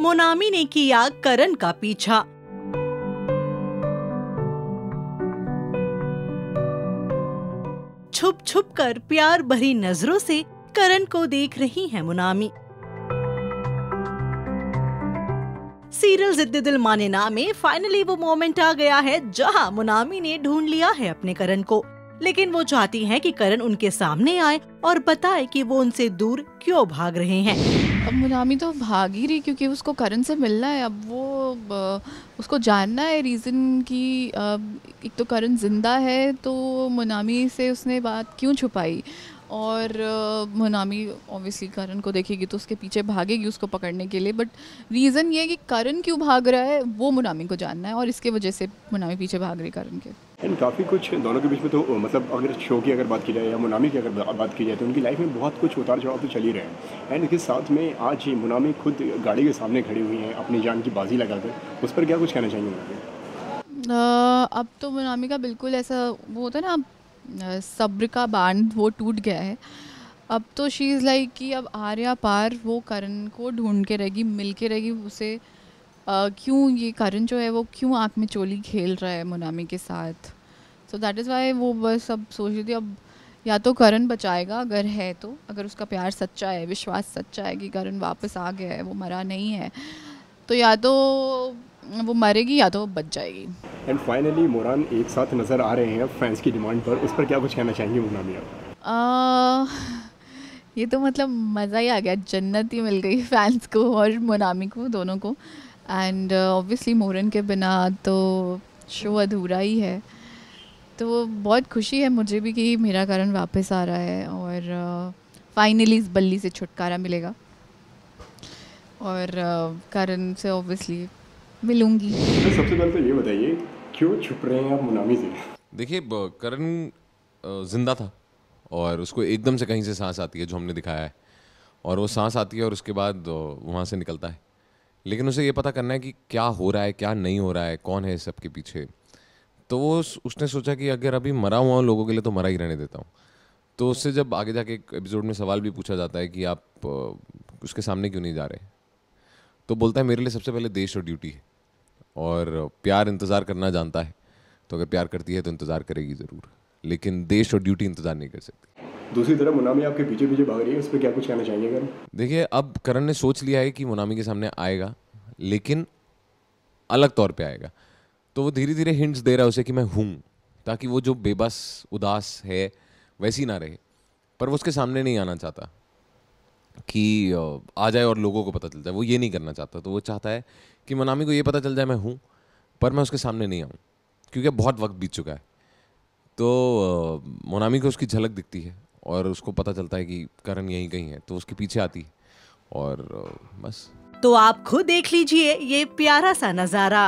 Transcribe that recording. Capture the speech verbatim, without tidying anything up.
मोनामी ने किया करण का पीछा। छुप छुप कर प्यार भरी नजरों से करण को देख रही है मोनामी। सीरियल जिद्दी दिल माने ना में फाइनली वो मोमेंट आ गया है जहां मोनामी ने ढूंढ लिया है अपने करण को, लेकिन वो चाहती हैं कि करण उनके सामने आए और बताए कि वो उनसे दूर क्यों भाग रहे हैं। अब मोनामी तो भाग ही रही क्योंकि उसको करण से मिलना है। अब वो ब, उसको जानना है रीज़न कि अब एक तो करण जिंदा है तो मोनामी से उसने बात क्यों छुपाई, और मोनामी ऑब्वियसली करण को देखेगी तो उसके पीछे भागेगी उसको पकड़ने के लिए, बट रीज़न ये है कि करण क्यों भाग रहा है वो मोनामी को जानना है और इसके वजह से मोनामी पीछे भाग रही करण के। एंड काफ़ी कुछ दोनों के बीच में तो मतलब अगर शो की अगर बात की जाए या मोनामी की अगर बात की जाए तो उनकी लाइफ में बहुत कुछ उतार चढ़ाव तो चल ही रहे हैं। एंड इसके साथ में आज ही मोनामी खुद गाड़ी के सामने खड़ी हुई हैं अपनी जान की बाजी लगाकर, उस पर क्या कुछ कहना चाहिए उन्होंने? अब तो मोनामी का बिल्कुल ऐसा वो होता है ना, सब्र का बांध वो टूट गया है। अब तो शी इज़ लाइक कि अब आर्या पार वो करण को ढूंढ के रहेगी, मिल के रहेगी उसे। uh, क्यों ये करण जो है वो क्यों आँख में चोली खेल रहा है मोनामी के साथ, सो दैट इज़ वाई वो बस अब सोच रही थी अब या तो करण बचाएगा अगर है तो, अगर उसका प्यार सच्चा है, विश्वास सच्चा है कि करण वापस आ गया है, वो मरा नहीं है, तो या तो वो मरेगी या तो वो बच जाएगी। एंड फाइनली मोरान एक साथ नज़र आ रहे हैं फैंस की डिमांड पर, उस पर क्या कुछ कहना चाहेंगे मोनामी आप? ये तो मतलब मज़ा ही आ गया, जन्नत ही मिल गई फैंस को और मोनामी को दोनों को। एंड ऑब्वियसली मोरन के बिना तो शो अधूरा ही है, तो बहुत खुशी है मुझे भी कि मेरा करण वापस आ रहा है और फाइनली uh, इस बल्ली से छुटकारा मिलेगा और uh, करण से ऑब्वियसली मिलूंगी। तो सबसे पहले तो ये बताइए क्यों छुप रहे हैं आप मोनामी से? देखिए करण जिंदा था और उसको एकदम से कहीं से सांस आती है जो हमने दिखाया है, और वो सांस आती है और उसके बाद वहाँ से निकलता है, लेकिन उसे ये पता करना है कि क्या हो रहा है क्या नहीं हो रहा है, कौन है सबके पीछे। तो वो उसने सोचा कि अगर अभी मरा हुआ हूँ लोगों के लिए तो मरा ही रहने देता हूँ। तो उससे जब आगे जाके एक एपिसोड में सवाल भी पूछा जाता है कि आप उसके सामने क्यों नहीं जा रहे, तो बोलता है मेरे लिए सबसे पहले देश और ड्यूटी है, और प्यार इंतज़ार करना जानता है, तो अगर प्यार करती है तो इंतज़ार करेगी ज़रूर, लेकिन देश और ड्यूटी इंतज़ार नहीं कर सकती। दूसरी तरफ मोनामी आपके पीछे पीछे भाग रही है, उस पर क्या कुछ कहना चाहिए करण? देखिए अब करण ने सोच लिया है कि मोनामी के सामने आएगा, लेकिन अलग तौर पे आएगा, तो वो धीरे धीरे हिंट्स दे रहा है उसे कि मैं हूँ, ताकि वो जो बेबस उदास है वैसी ना रहे, पर वो उसके सामने नहीं आना चाहता कि आ जाए और लोगों को पता चल जाए, वो ये नहीं करना चाहता। तो वो चाहता है कि मोनामी को ये पता चल जाए मैं हूँ, पर मैं उसके सामने नहीं आऊँ, क्योंकि बहुत वक्त बीत चुका है। तो मोनामी को उसकी झलक दिखती है और उसको पता चलता है कि करण यहीं कहीं है, तो उसके पीछे आती है और बस। तो आप खुद देख लीजिए ये प्यारा सा नजारा।